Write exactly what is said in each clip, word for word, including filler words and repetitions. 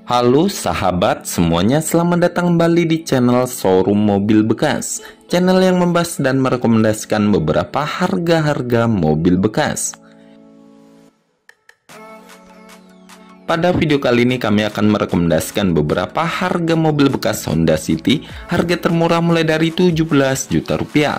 Halo sahabat semuanya, selamat datang kembali di channel Showroom Mobil Bekas, channel yang membahas dan merekomendasikan beberapa harga-harga mobil bekas. Pada video kali ini kami akan merekomendasikan beberapa harga mobil bekas Honda City, harga termurah mulai dari tujuh belas juta rupiah.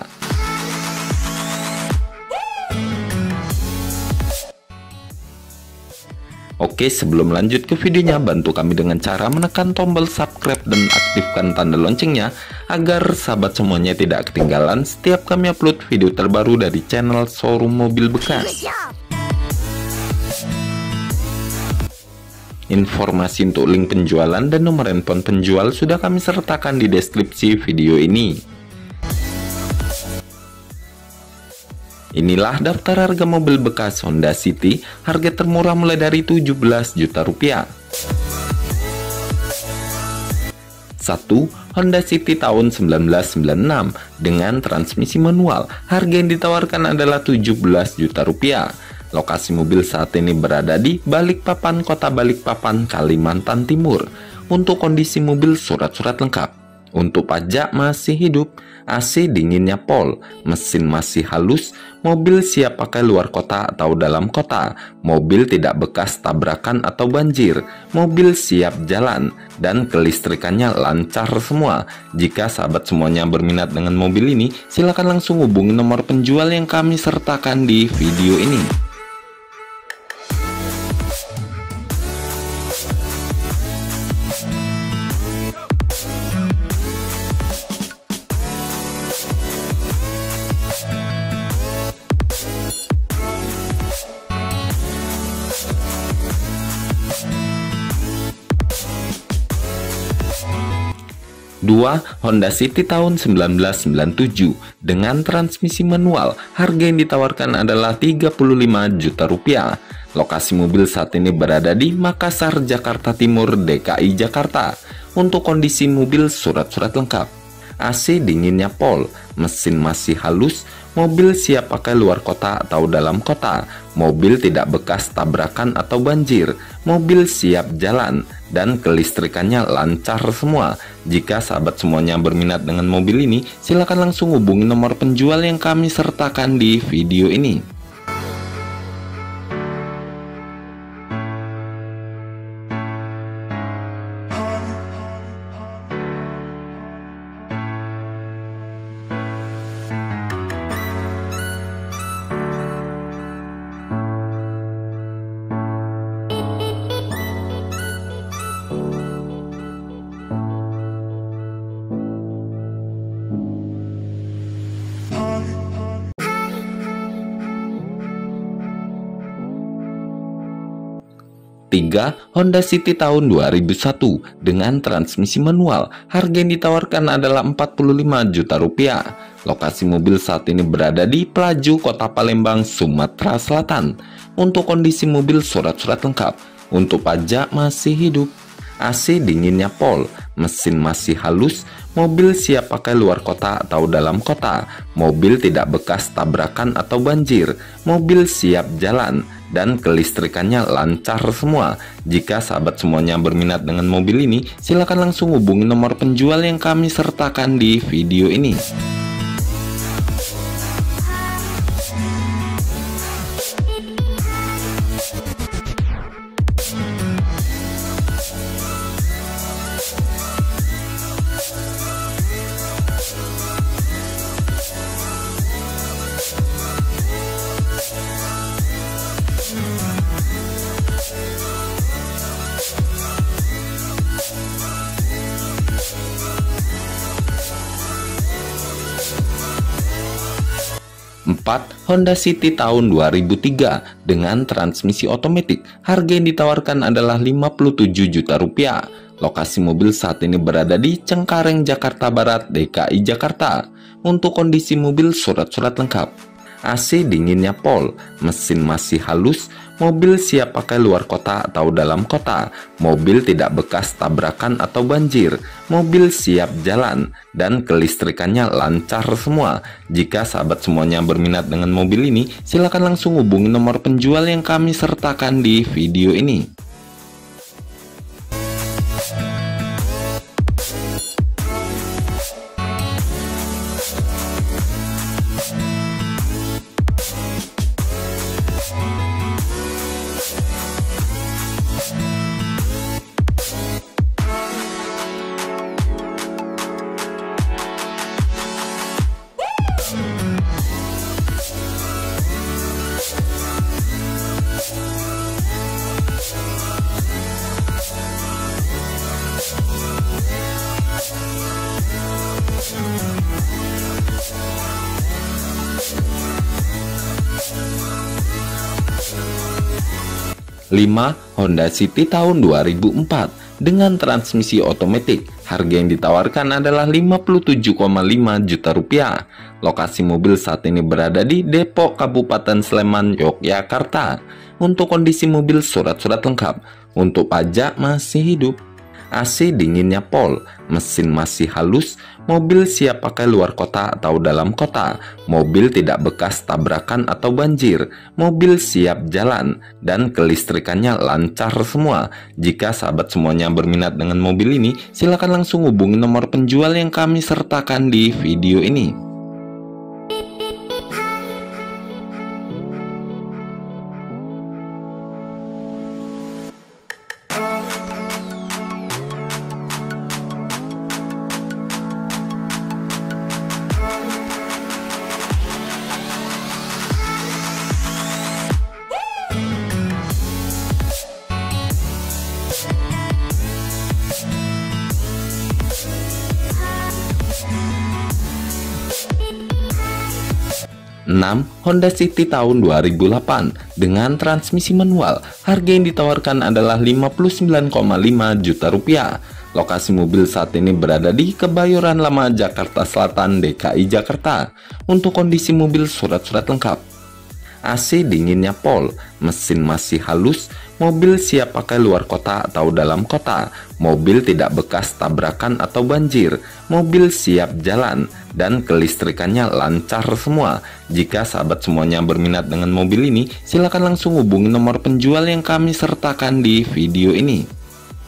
Oke, sebelum lanjut ke videonya, bantu kami dengan cara menekan tombol subscribe dan aktifkan tanda loncengnya agar sahabat semuanya tidak ketinggalan setiap kami upload video terbaru dari channel Showroom Mobil Bekas. Informasi untuk link penjualan dan nomor handphone penjual sudah kami sertakan di deskripsi video ini. Inilah daftar harga mobil bekas Honda City, harga termurah mulai dari tujuh belas juta rupiah. satu. Honda City tahun seribu sembilan ratus sembilan puluh enam dengan transmisi manual, harga yang ditawarkan adalah tujuh belas juta rupiah. Lokasi mobil saat ini berada di Balikpapan, Kota Balikpapan, Kalimantan Timur. Untuk kondisi mobil surat-surat lengkap. Untuk pajak masih hidup, A C dinginnya pol, mesin masih halus, mobil siap pakai luar kota atau dalam kota, mobil tidak bekas tabrakan atau banjir, mobil siap jalan, dan kelistrikannya lancar semua. Jika sahabat semuanya berminat dengan mobil ini, silakan langsung hubungi nomor penjual yang kami sertakan di video ini. dua. Honda City tahun seribu sembilan ratus sembilan puluh tujuh dengan transmisi manual, harga yang ditawarkan adalah tiga puluh lima juta rupiah. Lokasi mobil saat ini berada di Makassar, Jakarta Timur, D K I Jakarta. Untuk kondisi mobil surat-surat lengkap. A C dinginnya pol, mesin masih halus, mobil siap pakai luar kota atau dalam kota, mobil tidak bekas tabrakan atau banjir, mobil siap jalan, dan kelistrikannya lancar semua. Jika sahabat semuanya berminat dengan mobil ini, silakan langsung hubungi nomor penjual yang kami sertakan di video ini. tiga. Honda City tahun dua ribu satu dengan transmisi manual, harga yang ditawarkan adalah empat puluh lima juta rupiah. Lokasi mobil saat ini berada di Pelaju, Kota Palembang, Sumatera Selatan. Untuk kondisi mobil surat-surat lengkap. Untuk pajak masih hidup. A C dinginnya pol, mesin masih halus, mobil siap pakai luar kota atau dalam kota, mobil tidak bekas tabrakan atau banjir, mobil siap jalan, dan kelistrikannya lancar semua. Jika sahabat semuanya berminat dengan mobil ini, silakan langsung hubungi nomor penjual yang kami sertakan di video ini. empat. Honda City tahun dua ribu tiga dengan transmisi otomatis, harga yang ditawarkan adalah lima puluh tujuh juta rupiah. Lokasi mobil saat ini berada di Cengkareng, Jakarta Barat, D K I Jakarta. Untuk kondisi mobil surat-surat lengkap. A C dinginnya pol, mesin masih halus, mobil siap pakai luar kota atau dalam kota, mobil tidak bekas tabrakan atau banjir, mobil siap jalan, dan kelistrikannya lancar semua. Jika sahabat semuanya berminat dengan mobil ini, silakan langsung hubungi nomor penjual yang kami sertakan di video ini. lima. Honda City tahun dua ribu empat dengan transmisi otomatis. Harga yang ditawarkan adalah lima puluh tujuh koma lima juta rupiah. Lokasi mobil saat ini berada di Depok, Kabupaten Sleman, Yogyakarta. Untuk kondisi mobil surat-surat lengkap. Untuk pajak masih hidup. A C dinginnya pol, mesin masih halus, mobil siap pakai luar kota atau dalam kota, mobil tidak bekas tabrakan atau banjir, mobil siap jalan, dan kelistrikannya lancar semua. Jika sahabat semuanya berminat dengan mobil ini, silakan langsung hubungi nomor penjual yang kami sertakan di video ini. enam. Honda City tahun dua ribu delapan dengan transmisi manual. Harga yang ditawarkan adalah lima puluh sembilan koma lima juta rupiah. Lokasi mobil saat ini berada di Kebayoran Lama, Jakarta Selatan, D K I Jakarta. Untuk kondisi mobil surat-surat lengkap. A C dinginnya pol, mesin masih halus, mobil siap pakai luar kota atau dalam kota, mobil tidak bekas tabrakan atau banjir, mobil siap jalan, dan kelistrikannya lancar semua. Jika sahabat semuanya berminat dengan mobil ini, silakan langsung hubungi nomor penjual yang kami sertakan di video ini.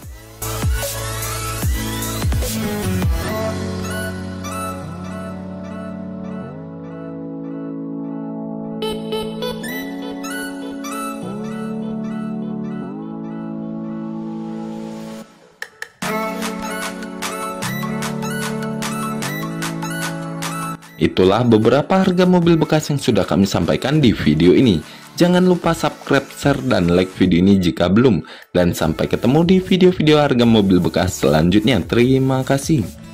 Itulah beberapa harga mobil bekas yang sudah kami sampaikan di video ini. Jangan lupa subscribe, share, dan like video ini jika belum. Dan sampai ketemu di video-video harga mobil bekas selanjutnya. Terima kasih.